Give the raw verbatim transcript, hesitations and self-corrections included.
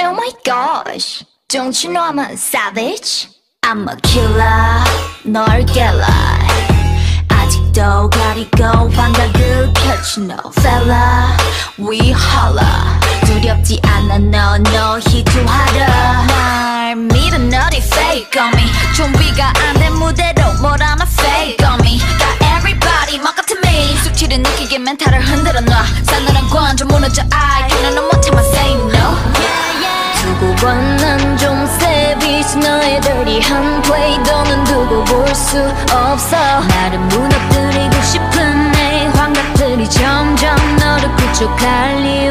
Oh my gosh, don't you know I'm a savage? I'm a killer, 널 깨라. 아직도 가리고 반각을 펼치 no fella. We holla. 두렵지 않아 no no 희투하라. 날 믿어 너리 fake on me. 준비가 안 된 무대로 뭘 하나 fake on me. Got everybody 막 같은 me. 숙취를 느끼게 멘탈을 흔들어 놔. 싸늘한 관점 무너져 I can't no more time I say no. 두고 봐 난 좀 savage. 너의 dirty한 play 너는 두고 볼 수 없어. 나를 무너뜨리고 싶은 내 환각들이 점점 너를 구축할 이유